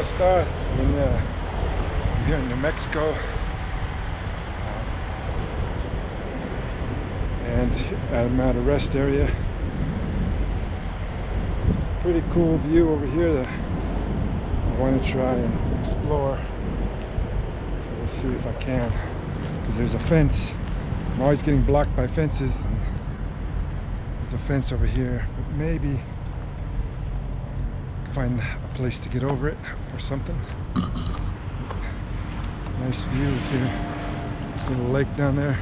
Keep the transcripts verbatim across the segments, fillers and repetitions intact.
¿cómo está? In, uh, I'm here in New Mexico, um, and I'm at a rest area. Pretty cool view over here that I want to try and explore. So we'll see if I can, because there's a fence. I'm always getting blocked by fences, and there's a fence over here, but maybe find a place to get over it or something. Nice view here. This little lake down there.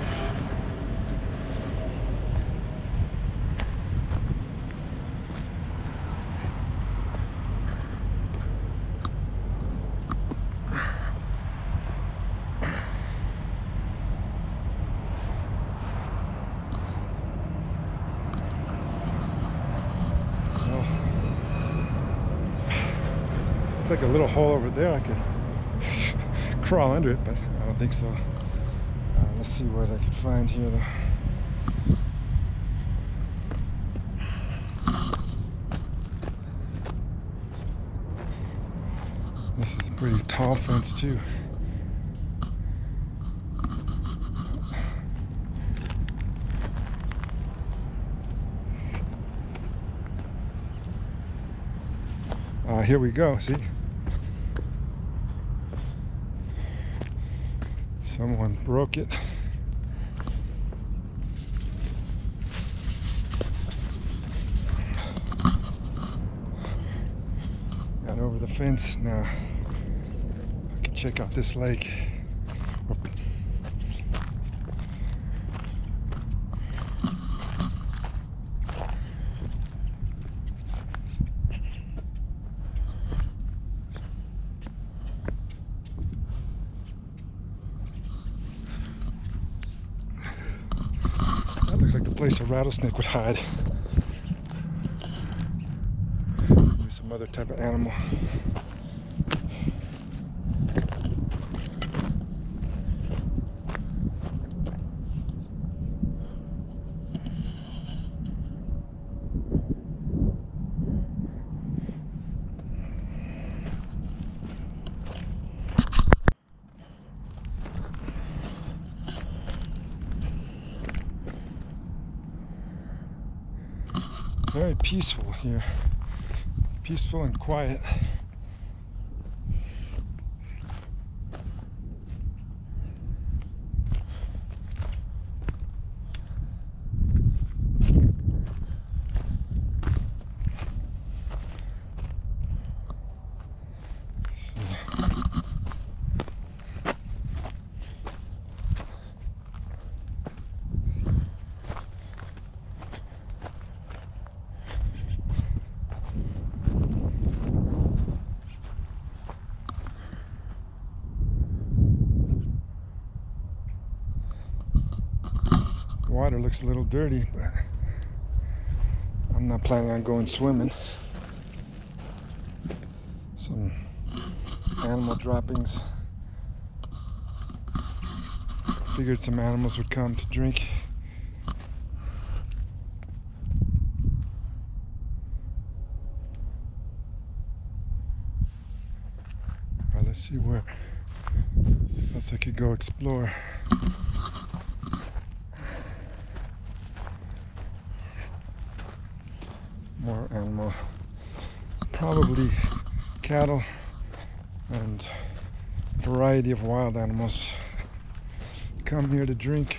It's like a little hole over there. I could crawl under it, but I don't think so. Uh, let's see what I can find here though. This is a pretty tall fence too. Uh, here we go, see? Someone broke it. Got over the fence. Now I can check out this lake. That looks like the place a rattlesnake would hide. Maybe some other type of animal. Very peaceful here, peaceful and quiet. Water looks a little dirty, but I'm not planning on going swimming. Some animal droppings. Figured some animals would come to drink. All right, let's see where else I could go explore. More animal, probably cattle and variety of wild animals come here to drink.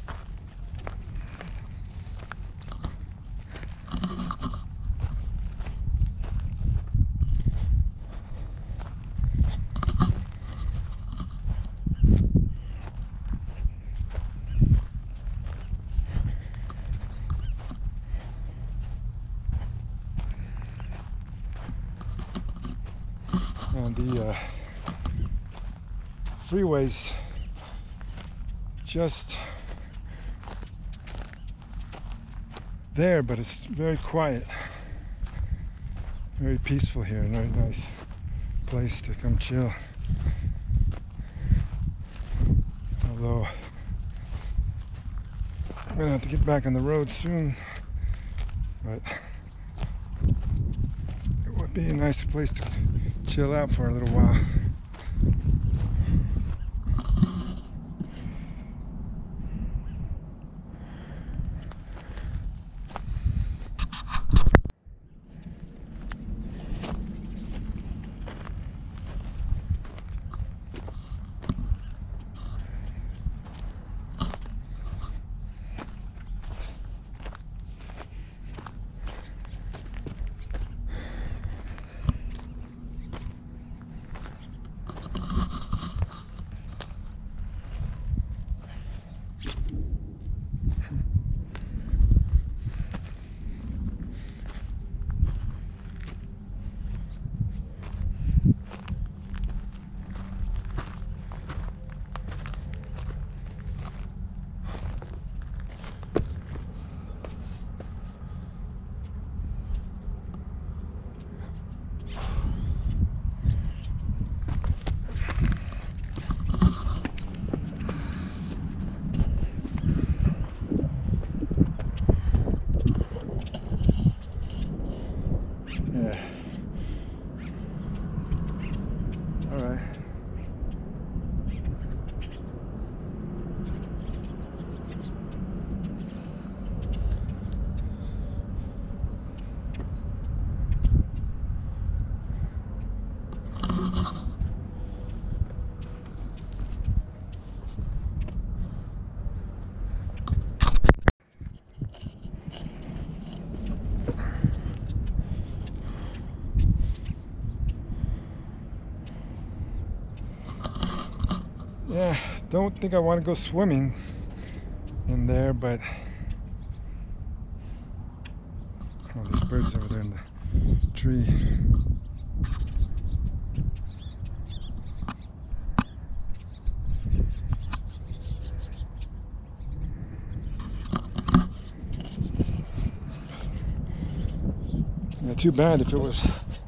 And the uh, freeways just there, but it's very quiet, very peaceful here. Very nice place to come chill. Although I'm gonna have to get back on the road soon, but it would be a nice place to chill out for a little while. Yeah. All right. Yeah, don't think I want to go swimming in there, but oh, there's birds over there in the tree. Yeah, too bad. If it was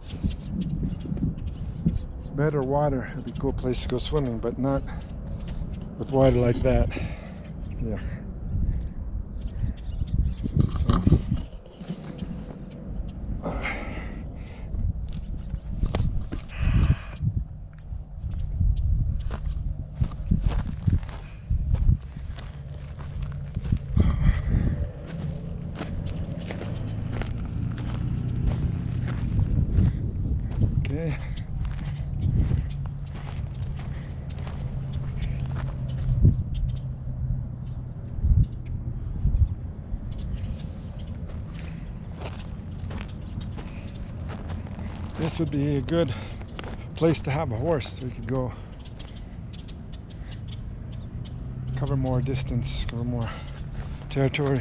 better water, it'd be a cool place to go swimming, but not with water like that. Yeah. So, uh, okay. This would be a good place to have a horse, so you could go cover more distance, cover more territory.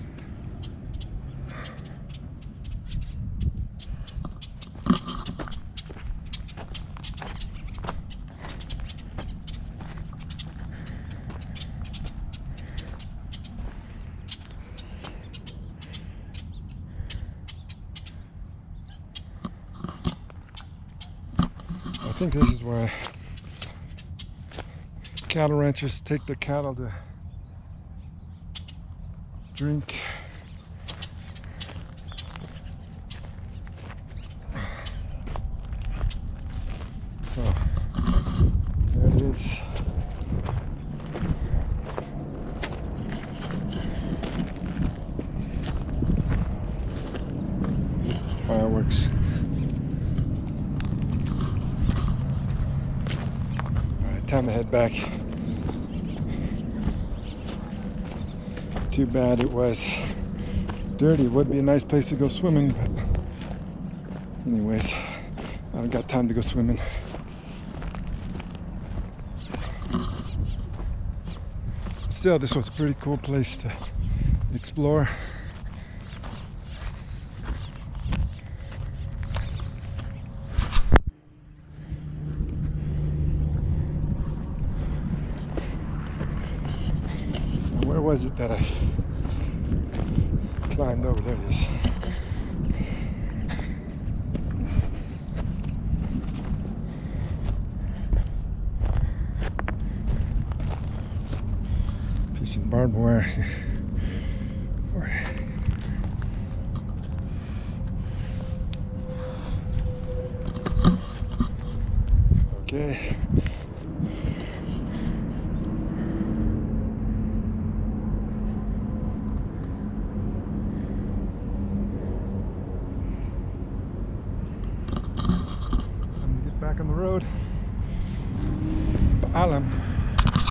I think this is where cattle ranchers take their cattle to drink. So there it is. Fireworks. Time to head back. Too bad it was dirty. It would be a nice place to go swimming, but anyways, I don't got time to go swimming. Still, this was a pretty cool place to explore. Where was it that I climbed over? There it is. Piece of barbed wire. Okay. Time to get back on the road. Paalam.